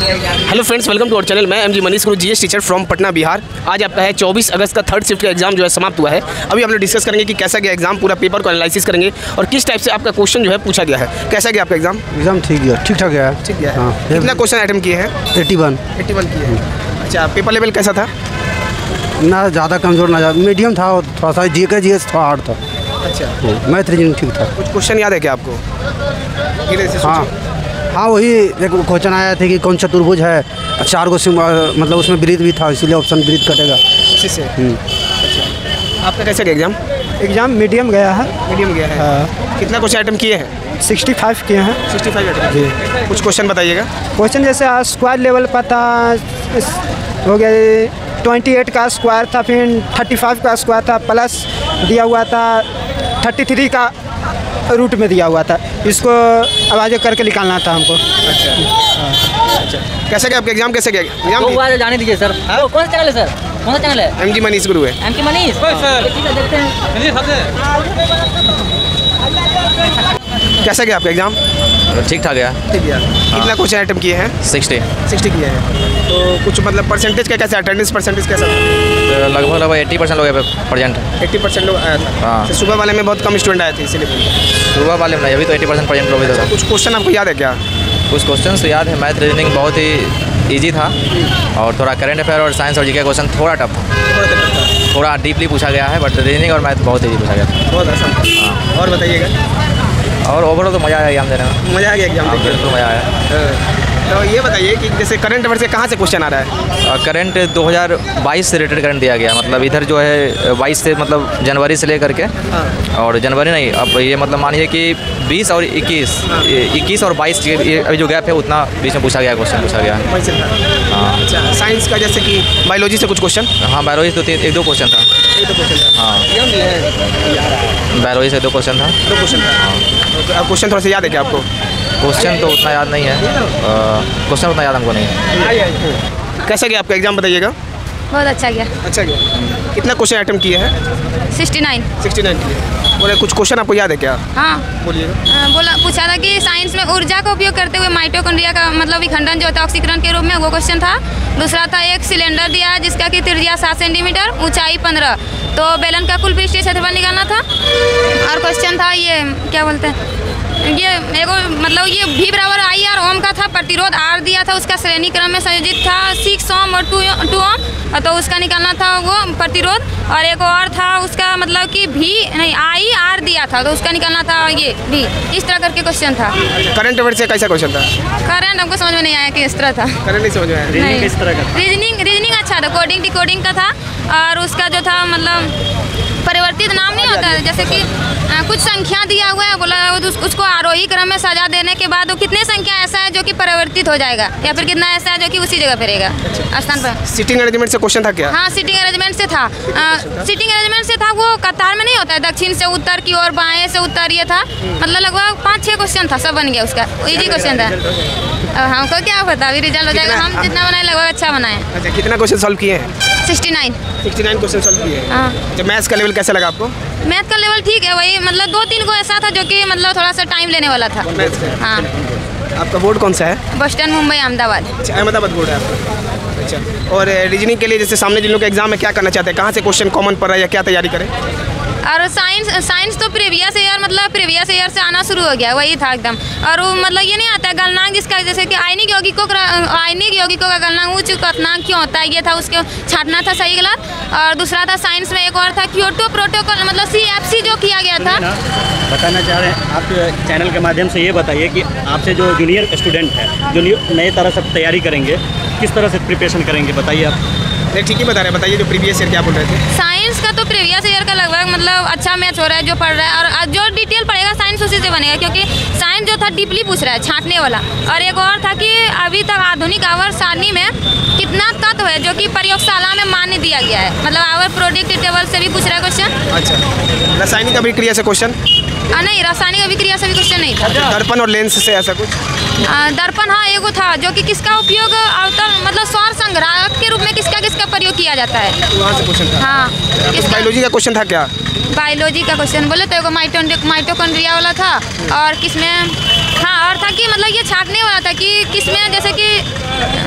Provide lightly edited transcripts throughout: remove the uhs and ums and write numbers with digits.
Hello friends, welcome to our channel. मैं MG Manish Guru, GS teacher from Patna Bihar. आज आपका है 24 अगस्त का थर्ड शिफ्ट का एग्जाम जो है समाप्त हुआ है। अभी हम लोग डिस्कस करेंगे कि कैसा गया एग्जाम, पूरा पेपर को एनालिसिस करेंगे और किस टाइप से आपका क्वेश्चन जो है पूछा गया है। कैसा गया आपका एग्जाम? एग्जाम ठीक गया, ठीक ठाक गया। ठीक गया। हाँ। कितना क्वेश्चन अटेम्प्ट किए हैं? 81 किए हैं। अच्छा, पेपर लेवल कैसा था? ना ज़्यादा कमज़ोर ना ज़्यादा, मीडियम था। और थोड़ा सा जीएस थोड़ा हार्ड था। अच्छा, मैथ रीजनिंग ठीक था। कुछ क्वेश्चन याद है क्या आपको? हाँ, वही एक क्वेश्चन आया था कि कौन चतुर्भुज है, 4 को मतलब उसमें वृत्त भी था, इसीलिए ऑप्शन वृत्त कटेगा उसी से। अच्छा, आपका कैसा गया एग्जाम? एग्जाम मीडियम गया है। मीडियम गया है। कितना क्वेश्चन अटेम्प्ट किए हैं? 65 किए हैं। 65 अटेम्प्ट किए। कुछ क्वेश्चन बताइएगा। क्वेश्चन जैसे स्क्वायर लेवल का था, हो गया 28 का स्क्वायर था, फिर 35 का स्क्वायर था, प्लस दिया हुआ था 33 का रूट में दिया हुआ था। इसको आवाज़ करके निकालना था हमको। अच्छा, कैसे गया आपका एग्जाम? कैसे गया एग्जाम? वो बात जाने दीजिए सर। कौन सा चैनल है सर? कौन सा चैनल है? एमजी मनीष गुरु है। एमजी मनीष सर, देखते हैं। कैसा गया आपका एग्जाम? ठीक ठाक गया। ठीक गया। कितना क्वेश्चन अटेम्प्ट किए हैं? 60 किए हैं। तो कुछ मतलब परसेंटेज का कैसा, अटेंडेंस परसेंटेज कैसा था? लगभग 80% लोग प्रेजेंट। 80% लोग आया था। हाँ। तो सुबह वाले में बहुत कम स्टूडेंट आए थे, इसीलिए। सुबह वाले में नहीं, अभी तो 80% प्रेजेंट लोग था। कुछ क्वेश्चन आपको याद है क्या? कुछ क्वेश्चन तो याद है। मैथ रीजनिंग बहुत ही ईजी था और थोड़ा करंट अफेयर और साइंस और जीके क्वेश्चन थोड़ा टफ था। थोड़ा डीपली पूछा गया है, बट रीजनिंग और मैथ बहुत ईजी पूछा गया था। बहुत आसान था। हाँ। और बताइएगा। और ओवरऑल तो मज़ा आया एग्जाम देने में। मज़ा आ गया एग्जाम देने में? बिल्कुल मज़ा आया। तो ये बताइए कि जैसे करंट अफेयर से कहाँ से क्वेश्चन आ रहा है? करंट 2022 से रिलेटेड करंट दिया गया। मतलब इधर जो है 22 से, मतलब जनवरी से लेकर के। हाँ। और जनवरी नहीं, अब ये मतलब मानिए कि 20 और 21 और 22 अभी जो गैप है उतना बीच में पूछा गया, क्वेश्चन पूछा गया है। हाँ। अच्छा, साइंस का जैसे कि बायोलॉजी से कुछ क्वेश्चन? हाँ, बायोलॉजी तो 1-2 क्वेश्चन था। 1-2 क्वेश्चन था। हाँ, बायोलॉजी से 2 क्वेश्चन था। 2 क्वेश्चन था। क्वेश्चन थोड़ा सा याद है क्या आपको? क्वेश्चन तो उतना याद नहीं है। क्वेश्चन उतना याद हमको नहीं है। कैसा गया आपका एग्जाम बताइएगा? बहुत अच्छा गया। अच्छा गया। कितना क्वेश्चन अटेम्प्ट किए हैं? 69 किए। बोले कुछ क्वेश्चन आपको याद है क्या? हाँ, बोलिएगा। बोला पूछा था कि साइंस में ऊर्जा का उपयोग करते हुए माइटोकॉन्ड्रिया का मतलब विखंडन जो होता है ऑक्सीकरण के रूप में, वो क्वेश्चन था। दूसरा था एक सिलेंडर दिया है जिसका कि त्रिज्या 7 सेंटीमीटर, ऊंचाई 15, तो बेलन का कुल पृष्ठीय क्षेत्रफल निकालना था। और क्वेश्चन था ये क्या बोलते हैं, ये एगो मतलब ये V बराबर I R ओम का था, प्रतिरोध R दिया था, उसका श्रेणी क्रम में संयोजित था 6 ओम और 2 ओम, तो उसका निकालना था वो प्रतिरोध। और एक और था उसका मतलब कि I R दिया था, तो उसका निकालना था ये V। इस तरह करके क्वेश्चन था। करंट अफेयर से कैसा क्वेश्चन था? करंट हमको समझ में नहीं आया कि इस तरह था। करंट नहीं समझ में आया। रीजनिंग किस तरह का? रीजनिंग अच्छा था, कोडिंग डिकोडिंग का था। और उसका जो था मतलब परिवर्तित नाम नहीं होता है, जैसे कि कुछ संख्या दिया हुआ है, बोला उसको आरोही क्रम में सजा देने के बाद वो कितने संख्या ऐसा है जो कि परिवर्तित हो जाएगा, या फिर कितना ऐसा है जो कि उसी जगह पे रहेगा स्थान पर। सीटिंग अरेंजमेंट से क्वेश्चन था क्या? हाँ, सीटिंग अरेंजमेंट से था। सीटिंग अरेंजमेंट से था, वो कतार में नहीं होता है, दक्षिण से उत्तर की ओर, बाएं से उत्तर, ये था। मतलब लगभग 5-6 क्वेश्चन था, सब बन गया उसका। इजी क्वेश्चन था। अब हमको क्या पता, अभी रिजल्ट हो जाएगा। हम जितना बनाए लगभग अच्छा बनाए। अच्छा, कितना क्वेश्चन सॉल्व किए हैं? 69 क्वेश्चन सॉल्व किए हैं। हाँ। जब मैथ्स का लेवल कैसा लगा आपको? मैथ का लेवल ठीक है, वही मतलब 2-3 को ऐसा था जो कि मतलब थोड़ा सा टाइम लेने वाला था। मैथ्स का? हाँ। आपका बोर्ड कौन सा है? बस्टन, मुंबई, अहमदाबाद। अच्छा, अहमदाबाद बोर्ड है आपका। अच्छा, और रीजनिंग के लिए जैसे सामने जिन लोग का एग्जाम है, क्या करना चाहते हैं? कहाँ से क्वेश्चन कॉमन पड़ रहा है या क्या तैयारी करें? और साइंस तो प्रीवियस ईयर से आना शुरू हो गया, वही था एकदम। और वो मतलब ये नहीं आता है गलनांक, जिसका जैसे कि आयनिक यौगिकों का गलनांक उच्च क्वथनांक क्यों होता है, ये था, उसको छांटना था सही गलत। और दूसरा था साइंस में एक और था क्योटो प्रोटोकॉल, मतलब CFC जो किया गया था। बताना चाह रहे हैं आप चैनल के माध्यम से ये बताइए कि आपसे जो जूनियर स्टूडेंट है, जो नए तरह से तैयारी करेंगे, किस तरह से प्रिपरेशन करेंगे, बताइए आप। नहीं, ठीक ही बता रहे हैं। बताइए जो प्रीवियस ईयर क्या बोल रहे थे? साइंस का तो प्रीवियस ईयर का लगभग मतलब अच्छा मैच हो रहा है, जो पढ़ रहा है। और जो डिटेल पढ़ेगा साइंस उसी से बनेगा, क्योंकि साइंस जो था डीपली पूछ रहा है, छांटने वाला। और एक और था कि अभी तक आधुनिक आवर्त सारणी में कितना तत्व है जो कि प्रयोगशाला में मान्य दिया गया है, मतलब आवर प्रोडक्ट टेबल से भी पूछ रहा है क्वेश्चन। अच्छा, रासायनिक अभिक्रिया से क्वेश्चन? नहीं, रासायनिक अभिक्रिया से भी क्वेश्चन नहीं था। दर्पण और लेंस से ऐसा कुछ? दर्पण हाँ एगो था, जो कि किसका उपयोग अवतल मतलब सौर संग्राहक के रूप में किसका प्रयोग किया जाता है, वहाँ से क्वेश्चन था। हाँ। बायोलॉजी का क्वेश्चन था क्या? बायोलॉजी का क्वेश्चन बोले तो एगो माइटोकॉन्ड्रिया वाला था, और किसमें हाँ और था कि मतलब ये छांटने वाला था कि किसमें जैसे कि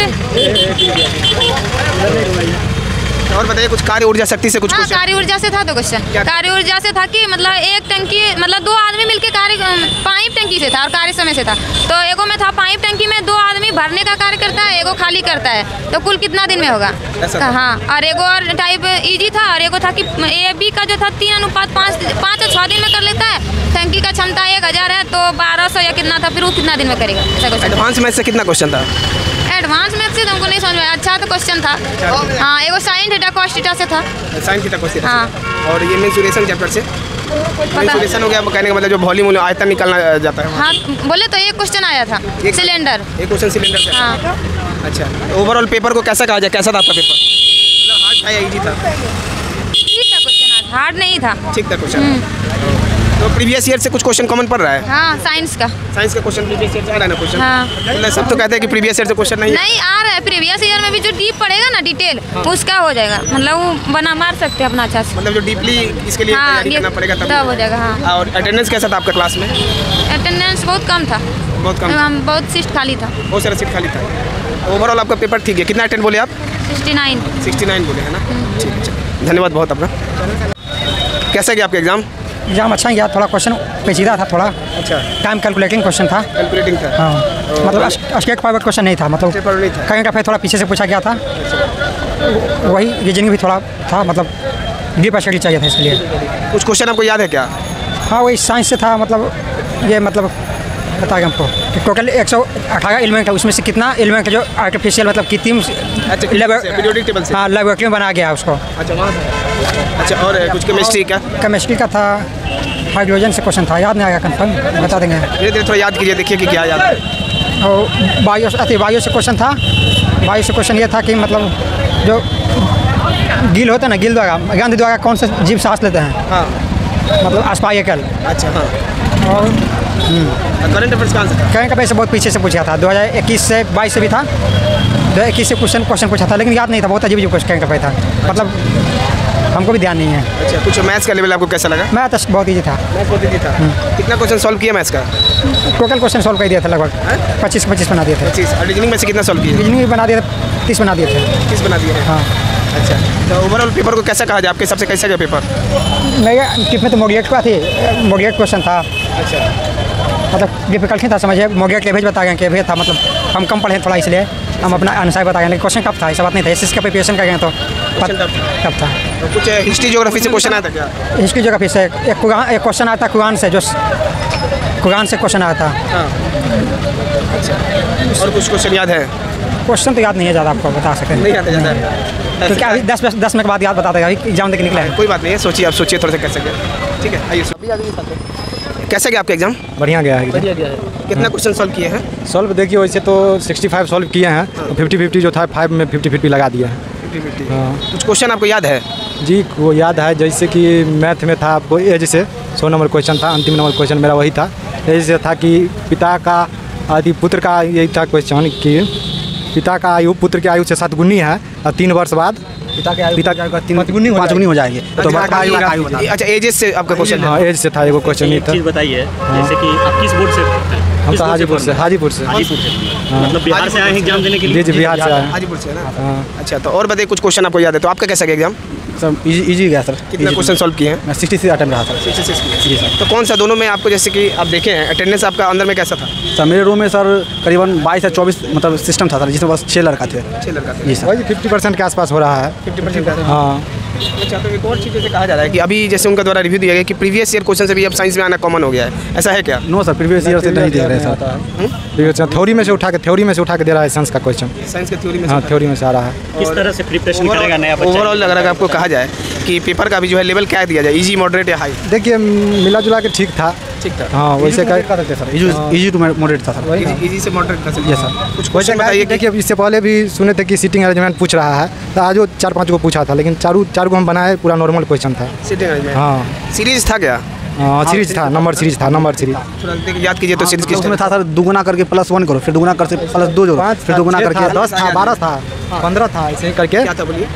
और बताइए कुछ कार्य ऊर्जा शक्ति से कुछ हाँ, क्वेश्चन। कार्य ऊर्जा से था तो क्वेश्चन। कार्य ऊर्जा से था कि मतलब एक टंकी, मतलब 2 आदमी मिलके कार्य, पाइप टंकी से था और कार्य समय से था। तो एगो में था पाइप टंकी में 2 आदमी भरने का कार्य करता है, एगो खाली करता है, तो कुल कितना दिन में होगा। हाँ, और एगो और टाइप इजी था, और एगो था कि ए बी का जो था 3:5 और 6 दिन में कर लेता है। टंकी का क्षमता 1000 है तो 1200 या कितना था, फिर वो कितना दिन में करेगा, ऐसा क्वेश्चन। एडवांस मैथ से कितना क्वेश्चन था? एडवांस मैथ से तुमको नहीं समझ में आया। अच्छा तो क्वेश्चन था। हाँ, एगो साइन थीटा कॉस थीटा से था। Sine theta question. हाँ। और ये मेंसुरेशन चैप्टर से मेंसुरेशन हो गया, कहने का मतलब जो वॉल्यूम आयतन निकालना जाता है। हाँ, बोले तो एक क्वेश्चन आया था सिलेंडर। एक क्वेश्चन सिलेंडर से। हाँ। अच्छा, ओवरऑल पेपर को कैसा कहा जाए, कैसा था आपका पेपर? मतलब हार्ड था या इजी था? ठीक था क्वेश्चन, हार्ड नहीं था। ठीक था क्वेश्चन। तो प्रीवियस ईयर से कुछ क्वेश्चन कॉमन पड़ रहा है? हाँ, साइंस का। साइंस का क्वेश्चन प्रीवियस ईयर से आ रहा है ना क्वेश्चन? हाँ। मतलब सब तो कहते हैं कि प्रीवियस ईयर से क्वेश्चन नहीं आ रहा है। प्रीवियस ईयर में भी जो डीप पड़ेगा ना, डिटेल, उसका हो जाएगा। मतलब वो बना मार सकते हैं अपना अच्छा से। मतलब जो डीपली इसके लिए तैयारी करना पड़ेगा तब हो जाएगा। हाँ। और अटेंडेंस कैसा था आपका क्लास में? अटेंडेंस बहुत कम था। बहुत कम? बहुत सीट खाली था। बहुत सारा सीट खाली था। ओवरऑल आपका पेपर ठीक है। कितना अटेंड बोले आप? 69 बोले है ना? ठीक है, धन्यवाद बहुत आपका। कैसा गया आपका एग्जाम? एग्जाम अच्छा गया, थोड़ा क्वेश्चन पेचीदा था, थोड़ा अच्छा टाइम कैलकुलेटिंग क्वेश्चन था। कैलकुलेटिंग था? हाँ, मतलब स्टेट फॉरवर्ड क्वेश्चन नहीं था, मतलब करंट अफेयर थोड़ा पीछे से पूछा गया था। वही रीजनिंग भी थोड़ा था, मतलब डीप स्टडी चाहिए था इसके लिए। कुछ क्वेश्चन आपको याद है क्या? हाँ, वही साइंस से था, मतलब ये मतलब बता गया हमको कि टोटल 118 एलिमेंट है, उसमें से कितना एलिमेंट है जो आर्टिफिशियल, मतलब कितनी पीरियोडिक टेबल से। हाँ, लेबोरेटरी में बनाया गया उसको। अच्छा, वहाँ से। अच्छा, और कुछ केमिस्ट्री का? केमिस्ट्री का था, हाइड्रोजन से क्वेश्चन था, याद नहीं आएगा, कंफर्म बता देंगे। धीरे धीरे थोड़ा याद कीजिए, देखिए कि क्या याद है। और बायो से क्वेश्चन था। बायो से क्वेश्चन ये था कि मतलब जो गिल होता है ना, गिल द्वारा, गंध द्वारा कौन सा जीव सांस लेते हैं? हाँ, मतलब अस्पायकल। अच्छा। हाँ, और करंट अफेयर्स का आंसर? करंट अफेयर से बहुत पीछे से पूछा था, 2021 से 22 से भी था, 2021 से क्वेश्चन पूछा था, लेकिन याद नहीं था, बहुत अजीब करंट अफेयर था, मतलब हमको भी ध्यान नहीं है। अच्छा, कुछ मैथ्स का लेवल आपको कैसा लगा? मैथ बहुत ईजी था। मैथ्स बहुत ईजी था। कितना क्वेश्चन सॉल्व किया मैथ्स का? टोटल क्वेश्चन सॉल्व कर दिया था, लगभग 25 बना दिए थे। 25। और रीजनिंग में से कितना सॉल्व किया? रीजनिंग भी बना दिए थे, 30 बना दिए थे। 30 बना दिए हैं? हाँ। अच्छा, तो ओवरऑल पेपर को कैसा कहा जाए, आपके हिसाब से कैसा गया पेपर? मेरे टिप में तो मॉडरेट का थी, मॉडरेट क्वेश्चन था। अच्छा, मतलब डिफिकल्ट नहीं था, समझिए मॉडरेट एवरेज बता गए कि एवरेज था, मतलब हम कम पढ़े थोड़ा, इसलिए हम अपना आंसर बता गए, लेकिन क्वेश्चन कब था ऐसा बात नहीं था। एसएससी का प्रिपरेशन कर गए तो कब था। तो कुछ हिस्ट्री ज्योग्राफी से क्वेश्चन आया था क्या? हिस्ट्री ज्योग्राफी से एक क्वेश्चन आया था कुरान से, जो कुरान से क्वेश्चन आया था। हाँ। अच्छा, और कुछ क्वेश्चन याद है? क्वेश्चन तो याद नहीं है ज़्यादा, आपको बता सकते हैं, नहीं याद है ज़्यादा? क्योंकि अभी 10 मिनट के बाद याद बता देगा, अभी एग्जाम देके निकले हैं। कोई बात नहीं है, सोचिए, आप सोचिए थोड़ा सा कैसे गया। ठीक है, आइए। कैसा गया आपका एग्जाम? बढ़िया गया है। बढ़िया गया है। कितना क्वेश्चन सॉल्व किए हैं? सॉल्व देखिए, वैसे तो 65 सॉल्व किए हैं, 50-50 जो था 5 में 50-50 लगा दिया है। 50-50। हाँ। कुछ क्वेश्चन आपको याद है? जी, वो याद है, जैसे कि मैथ में था आपको एज से 100 नंबर क्वेश्चन था, अंतिम नंबर क्वेश्चन मेरा वही था। एज से था कि पिता का आदि पुत्र का, यही था क्वेश्चन कि पिता का आयु पुत्र की आयु से 7 गुनी है, और 3 वर्ष बाद पिता की आयु 5 गुनी हो जाएगी। तो अच्छा, एजेस से आपका क्वेश्चन? हाँ, एज से था, एगो क्वेश्चन नहीं एक था। चीज़ बताइए, जैसे कि आप किस बोर्ड से? हम तो हाजीपुर से। हाजीपुर से। मतलब बिहार से आए हैं एग्जाम देने के लिए? जी, बिहार से आए। हाजीपुर से है ना? अच्छा, तो और बताइए कुछ क्वेश्चन आपको याद है? तो आपका कैसा गया एग्जाम? सब इजी गया सर। कितना क्वेश्चन सॉल्व किए हैं? मैं 66 अटेम्प्ट रहा था। 66 किए। तो कौन सा दोनों में आपको, जैसे कि आप देखे हैं, अटेंडेंस आपका अंदर में कैसा था? सर मेरे रूम में सर करीबन 22 से 24 मतलब सिस्टम था सर, जिसमें बस 6 लड़का थे। 6 लड़का थे। जी सर। वही 50% के आसपास हो रहा है। 50%? हाँ। अच्छा, तो एक और चीज़ जैसे कहा जा रहा है कि अभी जैसे उनका द्वारा रिव्यू दिया गया कि प्रीवियस ईयर क्वेश्चन से भी अब साइंस में आना कॉमन हो गया है, ऐसा है क्या? नो सर, प्रीवियस ईयर से नहीं दे रहे सर। थ्योरी में से उठा के दे रहा है साइंस का क्वेश्चन। साइंस के थ्योरी में? हाँ, थ्योरी में से आ रहा है। किस तरह से प्रिपरेशन करेगा नया बच्चा? ओवरऑल अगर आपको कहा जाए कि पेपर का भी जो है लेवल क्या दिया जाए, इजी, मॉडरेट या हाई? देखिए, मिला जुला के ठीक था। ठीक था। हाँ, वैसे कर सकते सर, इजी टू मॉडरेट था सर। इजी से मॉडरेट का यस सर। कुछ क्वेश्चन बताइए। देखिए, इससे पहले भी सुने थे कि सीटिंग अरेंजमेंट पूछ रहा है, तो आज वो 4-5 को पूछा था, लेकिन चारों को हम बनाए, पूरा नॉर्मल क्वेश्चन था। Seating arrangement? हाँ। सीरीज था क्या? सीरीज था, नंबर सीरीज। थोड़ा याद कीजिए तो सीरीज किस उसमें था सर, दुगुना करके +1 करो, फिर दुगुना करके +2 जोड़ो, फिर दुगुना करके 10 था, 12 था, 15 था, ऐसे ही करके। क्या था बोलिए?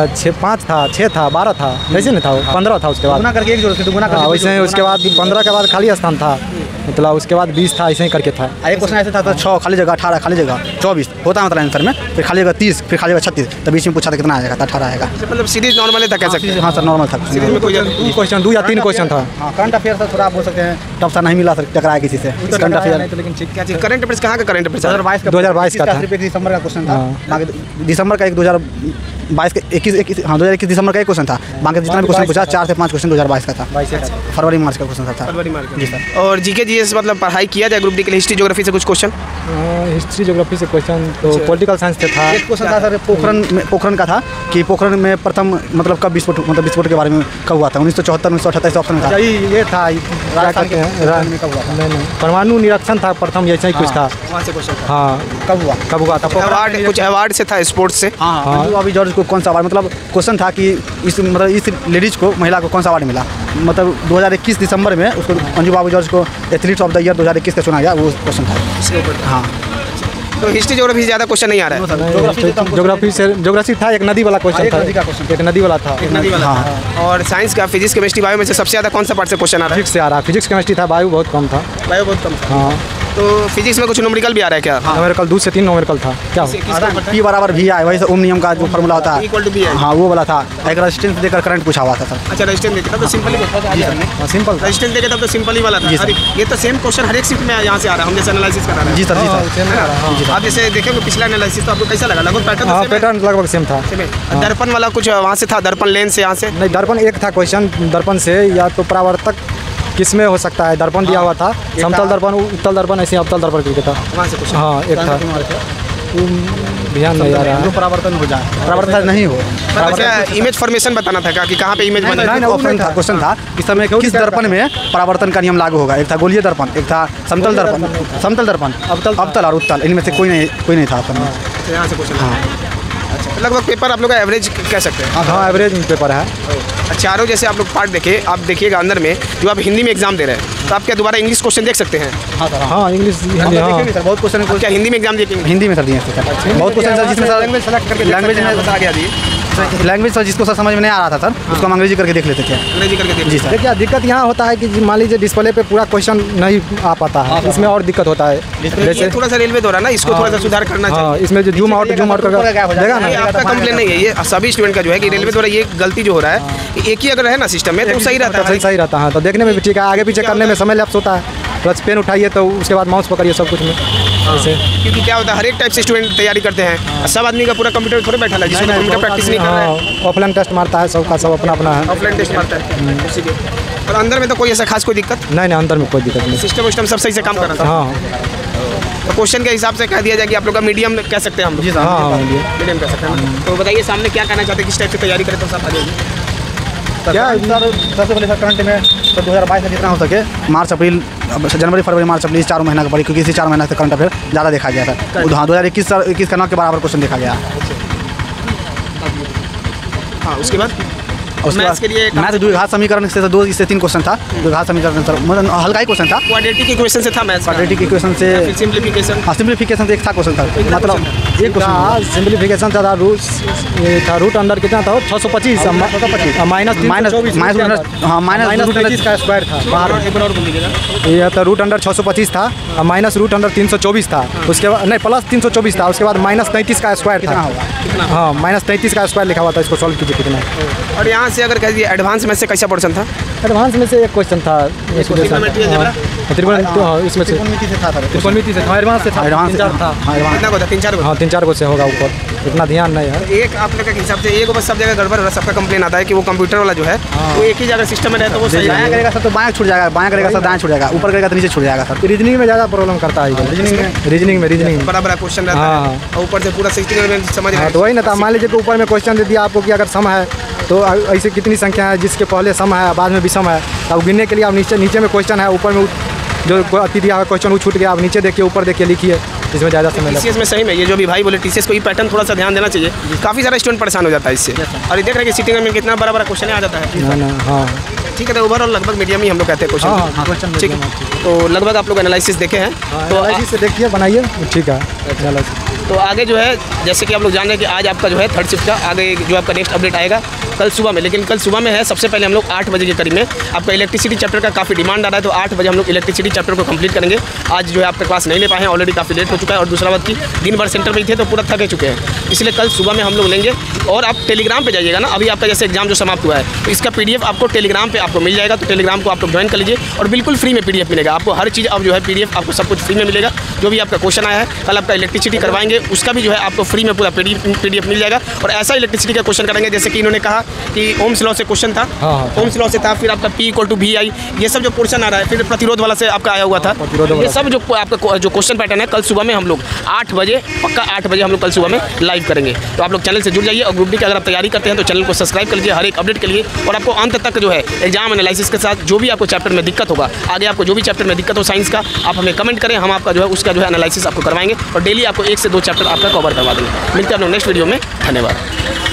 5 था, 6 था, 12 था, ऐसे नहीं था, 15 था। उसके बाद दुगुना करके 1 जोड़ो, फिर दुगुना करके वैसे ही उसके बाद 15 के बाद खाली स्थान था, मतलब उसके बाद 20 था, ऐसे ही करके था। एक क्वेश्चन ऐसे था तो 6 खाली जगह, 18 खाली जगह, 24 होता है मतलब आंसर में, फिर खाली जगह 30, फिर खाली जगह 36, तो बीच में पूछा था कितना आएगा, तो 18 आएगा। मतलब सीरीज नॉर्मल था कह सकते हैं। हाँ सर नॉर्मल था। सीरीज में कोई 2 क्वेश्चन 2 या 3 क्वेश्चन था। हाँ करंट अफेयर सर थोड़ा आप बोल सकते हैं टफ सा नहीं मिला सर, टकराया किसी से करंट अफेयर। लेकिन ठीक क्या चीज़ करंट अफेयर्स कहाँ का करंट अफेयर्स 2022 का था, सिर्फ 1 दिसंबर का क्वेश्चन था, बाकी दिसंबर का 2022 का 2021 दिसंबर का एक क्वेश्चन था, बाकी जितना भी क्वेश्चन पूछा 4 से 5 क्वेश्चन 2022 का था, फरवरी मार्च का क्वेश्चन था। फरवरी मार्च जी सर। और जीके जीएस मतलब पढ़ाई किया जाए ग्रुप डी के लिए, हिस्ट्री ज्योग्राफी से कुछ क्वेश्चन? हिस्ट्री ज्योग्राफी से क्वेश्चन तो पॉलिटिकल साइंस से था। एक क्वेश्चन था सर पोखरण का था कि पोखरण में प्रथम मतलब कब विस्फोट के बारे में कब हुआ था, 1974 1978 ऑप्शन में था। ये था क्या कहते हैं, नहीं परमाणु निरीक्षण था प्रथम, ऐसा ही कुछ था। वहाँ से क्वेश्चन हाँ कब हुआ था? अवार्ड, कुछ अवार्ड से था स्पोर्ट्स से। हाँ अभी जॉर्ज को कौन सा अवार्ड, मतलब क्वेश्चन था कि इस लेडीज को, महिला को कौन सा अवार्ड मिला, मतलब 2021 दिसंबर में उसको अंजू बाबू जॉर्ज को एथलीट ऑफ द ईयर 2021 का चुना गया, वो क्वेश्चन था। हाँ तो हिस्ट्री ज्योग्राफी से ज़्यादा क्वेश्चन नहीं आ रहा है। ज्योग्राफी था, एक नदी वाला क्वेश्चन था, एक नदी वाला था। हाँ। और साइंस का फिजिक्स केमिस्ट्री बायो में से सबसे ज़्यादा कौन सा पार्ट से क्वेश्चन आ रहा है? फिजिक्स से आ रहा है, फिजिक्स केमिस्ट्री था, बायो बहुत कम था। बायो बहुत कम था। हाँ तो फिजिक्स में कुछ न्यूमेरिकल भी आ रहा है क्या? न्यूमेरिकल 2 से 3 न्यूमेरिकल था। क्या P बराबर V आए, वही से ओम नियम का जो फार्मूला होता है इक्वल टू बी है। हाँ वो वाला था। एक रेजिस्टेंस देकर करंट पूछा हुआ था सर। अच्छा रेजिस्टेंस देखे तब तो सिंपल ही था। सिंपल रेजिस्टेंस देखे तब तो सिंपल ही वाला था। अरे ये तो सेम क्वेश्चन हर एक शिफ्ट में यहाँ से आ रहा है, हम जैसे एनालिसिस कर रहे हैं। Ji sir ji sir. आप जैसे देखेंगे पिछला एनालिसिस तो आपको कैसा लगा? लगभग हाँ पैटर्न लगभग सेम था। दर्पण वाला कुछ वहाँ से था, दर्पण लेंस से यहाँ से? नहीं दर्पण एक था क्वेश्चन, दर्पण से या तो परावर्तक किसमें हो सकता है, दर्पण दिया हुआ था, समतल दर्पण उत्तल दर्पण ऐसे अवतल दर्पण करके था वहाँ से कुछ। हाँ एक था, ध्यान नहीं आ रहा है। परावर्तन हो जाए, परावर्तन नहीं हो। अच्छा इमेज फॉर्मेशन बताना था क्या कि कहाँ पे इमेज बना? ऑप्शन था, क्वेश्चन था इस समय किस दर्पण में परावर्तन का नियम लागू होगा। एक था गोलीय दर्पण, एक था समतल दर्पण, अवतल और उत्तल, इनमें से कोई नहीं था ऑप्शन में। यहाँ से क्वेश्चन। हाँ अच्छा लगभग पेपर आप लोग का एवरेज कह सकते हैं? हाँ एवरेज पेपर है। चारों जैसे आप लोग पार्ट देखे, आप देखिएगा अंदर में जो आप हिंदी में एग्जाम दे रहे हैं तो आप क्या दोबारा इंग्लिश क्वेश्चन देख सकते हैं? हाँ इंग्लिश सर बहुत क्वेश्चन क्या हिंदी में एग्जाम दिए? हिंदी में सर दिए सर बहुत क्वेश्चन सर, जिसमें लैंग्वेज सेलेक्ट करके लैंग्वेज में बता गया जी। लैंग्वेज सर जिसको सर समझ में नहीं आ रहा था सर उसको हम अंग्रेजी करके देख लेते थे। अंग्रेजी करके देख। जी सर। देखिए दिक्कत यहाँ होता है कि मान लीजिए डिस्प्ले पे पूरा क्वेश्चन नहीं आ पाता है, इसमें और दिक्कत होता है। जैसे थोड़ा सा रेलवे द्वारा ना इसको थोड़ा सा सुधार करना चाहिए। इसमें जो जूम आउट करके देगा ना, आपका कंप्लेन नहीं है ये सभी स्टूडेंट का जो है कि रेलवे द्वारा ये गलती जो हो रहा है, एक ही अगर है ना सिस्टम में तो सही रहता है। सही रहता है, तो देखने में भी ठीक है, आगे पीछे करने में समय लैप्स होता है, प्लस पेन उठाइए तो उसके बाद माउस पकड़िए सब कुछ में ऐसे। क्योंकि क्या होता है हर एक टाइप से स्टूडेंट तैयारी करते हैं, सब आदमी का पूरा कंप्यूटर थोड़े बैठा है जिसको कंप्यूटर प्रैक्टिस नहीं कर रहा है। ऑफलाइन टेस्ट मारता है, सबका सब अपना अपना है। ऑफलाइन टेस्ट मारता है उसी के। और अंदर में तो कोई ऐसा खास कोई दिक्कत नहीं, अंदर में कोई दिक्कत नहीं, सिस्टम विस्टम सब सही से काम कर रहा था। हाँ तो क्वेश्चन के हिसाब से कह दिया जाए कि आप लोग का मीडियम कह सकते हैं हम? जी सर। हाँ मीडियम कह सकते हैं। तो बताइए सामने क्या कहना चाहते हैं, किस टाइप से तैयारी करें तो सब आ जाएगी? क्या सर सबसे पहले सर करंट में सर 2022 में जितना हो सके मार्च अप्रैल जनवरी फरवरी मार्च अप्रैल 4 महीना का पड़ी, क्योंकि इसी 4 महीना से करंट अफेयर ज़्यादा देखा गया था। हाँ 2021 का 9 के बराबर क्वेश्चन देखा गया। हाँ उसके बाद मैथ्स के लिए मैथ द्विघात समीकरण से 2 से 3 क्वेश्चन था। द्विघात समीकरण सर मतलब हल्का ही क्वेश्चन था। क्वाड्रेटिक इक्वेशन से था मैथ्स। क्वाड्रेटिक इक्वेशन से सिंप्लीफिकेशन। हाँ सिंप्लीफिकेशन से एक था क्वेश्चन था, मतलब एक क्वेश्चन सिंप्लीफिकेशन था। रूट अंडर कितना था? 625 माइनस का स्क्वायर था। ये था रूट अंडर 625 था, माइनस रूट अंडर 324 था, उसके बाद नहीं प्लस 324 था, उसके बाद माइनस 33 का स्क्वायर था। हाँ माइनस 33 का स्क्वायर लिखा हुआ था, इसको सॉल्व कीजिए कितना। और यहाँ से अगर कह दिए एडवांस में से कैसा पोर्शन था? एडवांस में से एक क्वेश्चन था, इसमें से त्रिकोणमिति से था, एडवांस से था, एडवांस था। कितना को था? 3-4 को? हाँ 3-4 को से होगा ऊपर, इतना ध्यान नहीं है। एक आप लोग के हिसाब से एक बस सब जगह गड़बड़ हो रहा है, सबका कंप्लेन आता है कि वो कंप्यूटर वाला जो है वो एक ही जगह सिस्टम में रहता है, वो सही बायां करेगा सर तो बायां छूट जाएगा, बायां करेगा सर दाएं छूट जाएगा, ऊपर करेगा तो नीचे छूट जाएगा सर। रीजनिंग में ज़्यादा प्रॉब्लम करता है, रीजनिंग में बड़ा क्वेश्चन रहता है और ऊपर से पूरा सिस्टम समझ रहे हैं। तो वही ना था, मान लीजिए कि ऊपर में क्वेश्चन दे दिया आपको कि अगर सम है तो ऐसे कितनी संख्या है जिसके पहले सम है बाद में विषम है, अब गिनने के लिए आप नीचे में क्वेश्चन है, ऊपर में जो अति दिया हुआ क्वेश्चन वो छूट गया, आप नीचे देखिए ऊपर देखिए लिखिए, इसमें ज़्यादा समय लगता है। टीसीएस में सही में ये जो भी भाई बोले टीसीएस को ये पैटर्न थोड़ा सा ध्यान देना चाहिए, काफ़ी सारा स्टूडेंट परेशान हो जाता है इससे। और ये देख रहे हैं कि सीटिंग में कितना बड़ा बड़ा क्वेश्चन आ जाता है। हाँ ठीक है, तो ओवरऑल लगभग मीडियम ही हम लोग कहते हैं क्वेश्चन। ठीक है, तो लगभग आप लोग एनालिसिस देखे हैं, तो एनालिसिस से देखिए बनाइए, ठीक है। तो आगे जो है जैसे कि आप लोग जान रहे हैं कि आज आपका जो है थर्ड शिफ्ट का आगे जो आपका नेक्स्ट अपडेट आएगा कल सुबह में, लेकिन कल सुबह में है सबसे पहले हम लोग 8 बजे के करीब में। आपका इलेक्ट्रिसिटी चैप्टर का काफ़ी डिमांड आ रहा है, तो 8 बजे हम लोग इलेक्ट्रिसिटी चैप्टर को कंप्लीट करेंगे। आज जो है आपका क्लास नहीं ले पाए हैं, ऑलरेडी काफ़ी लेट हो चुका है, और दूसरा बात कि दिन भर सेंटर में ही थे तो पूरा थके चुके हैं, इसलिए कल सुबह में हम लोग लेंगे। और आप टेलीग्राम पे जाइएगा ना, अभी आपका जैसे एग्जाम जो समाप्त हुआ है तो इसका PDF आपको टेलीग्राम पे आपको मिल जाएगा, तो टेलीग्राम को आप लोग ज्वाइन कर लीजिए और बिल्कुल फ्री में PDF मिलेगा आपको। हर चीज़ अब जो है PDF आपको सब कुछ फ्री में मिलेगा। जो भी आपका क्वेश्चन आया है, कल आपका इलेक्ट्रिसिटी करवाएंगे, उसका भी जो है आपको फ्री में पूरा PDF मिल जाएगा। और ऐसा इलेक्ट्रिसिटी का क्वेश्चन करेंगे जैसे कि इन्होंने कहा कि ओम्स लॉ से क्वेश्चन था, ओम्स लॉ से था, फिर आपका P = VI, ये सब जो पोर्शन आ रहा है, फिर प्रतिरोध वाला से आपका आया हुआ था। ये सब जो आपका जो क्वेश्चन पैटर्न है कल सुबह में हम लोग 8 बजे, पक्का 8 बजे हम लोग कल सुबह में लाइव करेंगे। तो आप लोग चैनल से जुड़ जाइए, और ग्रुप डी की अगर आप तैयारी करते हैं तो चैनल को सब्सक्राइब कर लीजिए हर एक अपडेट के लिए। और आपको अंत तक जो है एग्जाम एनालिसिस के साथ जो भी आपको चैप्टर में दिक्कत होगा, आगे आपको जो भी चैप्टर में दिक्कत हो साइंस का, आप हमें कमेंट करें, हम आपका जो है उसका जो है एनालिसिस आपको करवाएंगे और डेली आपको 1 से 2 चैप्टर आपका कवर करवा देंगे। मिलते हैं आप लोग नेक्स्ट वीडियो में। धन्यवाद।